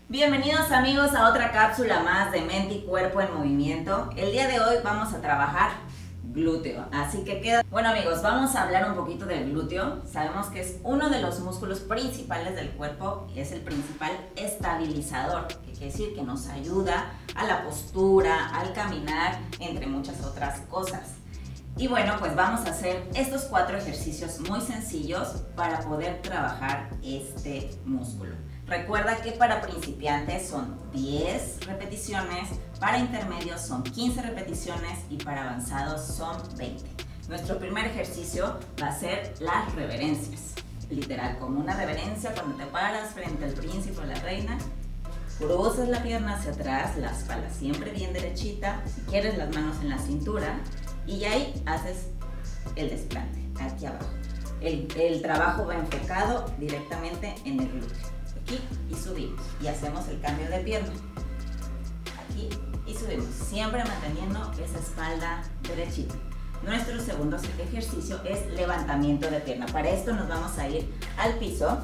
Bienvenidos amigos a otra cápsula más de Mente y Cuerpo en Movimiento. El día de hoy vamos a trabajar glúteo, así que queda... Bueno amigos, vamos a hablar un poquito del glúteo. Sabemos que es uno de los músculos principales del cuerpo y es el principal estabilizador, que quiere decir que nos ayuda a la postura, al caminar, entre muchas otras cosas. Y bueno, pues vamos a hacer estos 4 ejercicios muy sencillos para poder trabajar este músculo. Recuerda que para principiantes son 10 repeticiones, para intermedios son 15 repeticiones y para avanzados son 20. Nuestro primer ejercicio va a ser las reverencias. Literal, como una reverencia cuando te paras frente al príncipe o la reina, cruzas la pierna hacia atrás, la espalda siempre bien derechita, si quieres las manos en la cintura y ahí haces el desplante, aquí abajo. El trabajo va enfocado directamente en el glúteo. Aquí y subimos y hacemos el cambio de pierna, aquí y subimos, siempre manteniendo esa espalda derechita. Nuestro segundo ejercicio es levantamiento de pierna. Para esto nos vamos a ir al piso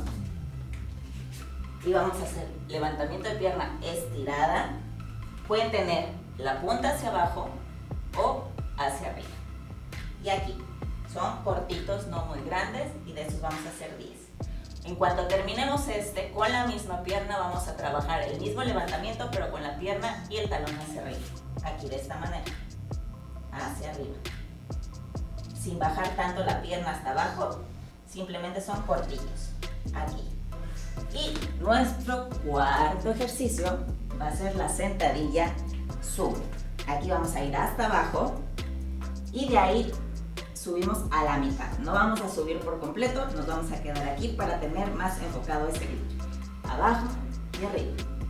y vamos a hacer levantamiento de pierna estirada. Pueden tener la punta hacia abajo o hacia arriba. Y aquí son cortitos, no muy grandes, y de esos vamos a hacer 10. En cuanto terminemos con la misma pierna vamos a trabajar el mismo levantamiento, pero con la pierna y el talón hacia arriba. Aquí de esta manera, hacia arriba. Sin bajar tanto la pierna hasta abajo, simplemente son cortitos. Aquí. Y nuestro cuarto ejercicio va a ser la sentadilla sube. Aquí vamos a ir hasta abajo y de ahí subimos a la mitad. No vamos a subir por completo, nos vamos a quedar aquí para tener más enfocado este glúteo. Abajo y arriba.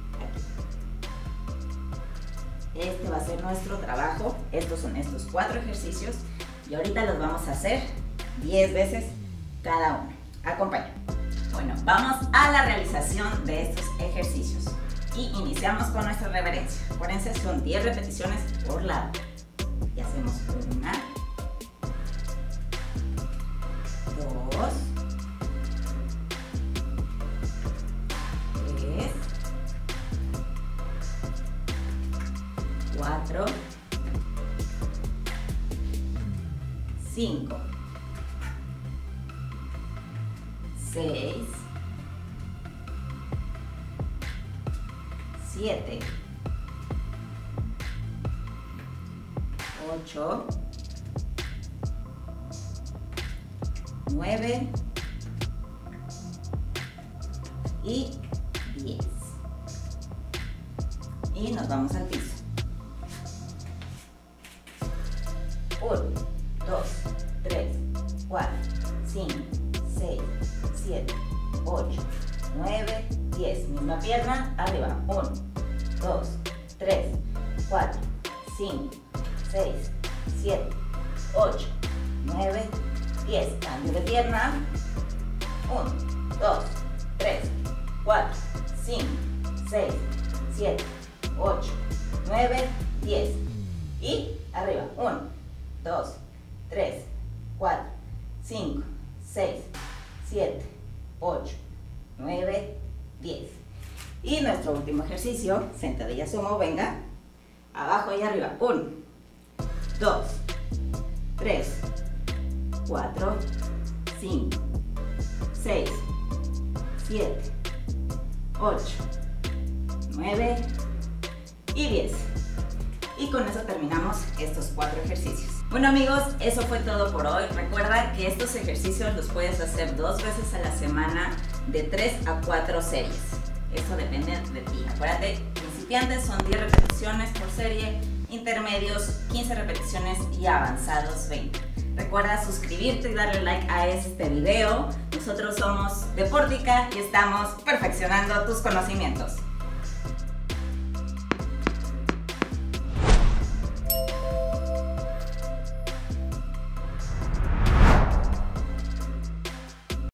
Aquí. Este va a ser nuestro trabajo. Estos son estos 4 ejercicios y ahorita los vamos a hacer 10 veces cada uno. Acompáñame. Bueno, vamos a la realización de estos ejercicios y iniciamos con nuestra reverencia. Acuérdense, son 10 repeticiones por lado. Y hacemos una, 2, 3, 4, 5, 6, 7, 8, 9 y 10. Y nos vamos al piso. 1, 2, 3, 4, 5, 6, 7, 8, 9, 10. Misma pierna, arriba. 1, 2, 3, 4, 5, 6, 7, 8, 9, 10. Cambio de pierna. 1, 2, 3, 4, 5, 6, 7, 8, 9, 10. Y arriba. 1, 2, 3, 4, 5, 6, 7, 8, 9, 10. Y nuestro último ejercicio, sentadilla sumo, venga. Abajo y arriba. 1, 2, 3, 4, 5, 6, 7, 8, 9 y 10. Y con eso terminamos estos 4 ejercicios. Bueno amigos, eso fue todo por hoy. Recuerda que estos ejercicios los puedes hacer 2 veces a la semana de 3 a 4 series. Eso depende de ti. Acuérdate, principiantes son 10 repeticiones por serie, intermedios 15 repeticiones y avanzados 20. Recuerda suscribirte y darle like a este video. Nosotros somos Deportica y estamos perfeccionando tus conocimientos.